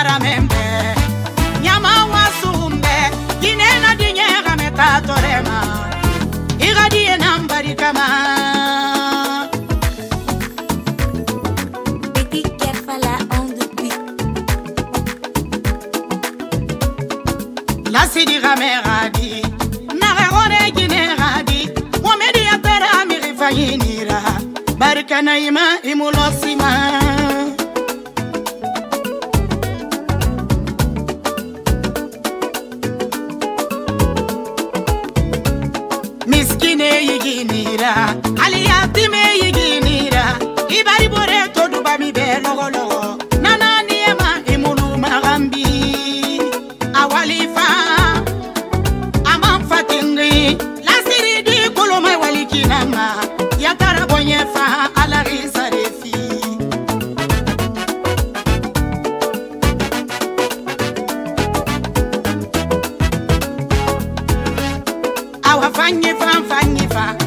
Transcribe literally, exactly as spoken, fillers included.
ramembe nyama wasumbe kinena dinyera metatorema igadie nambari kama Petit Kefala on the beat. La sidi rameradi narone gineradi momedi atara mirifayinira barkana ima imulosima miskine yiginira aliyatime yiginira ibari bore todo bami belogolo nana niema imulu magambi awalifa amam fatingi la siridi kuluma walikinama yatara bonyefa ala risarefi awa fanyifa fanyifa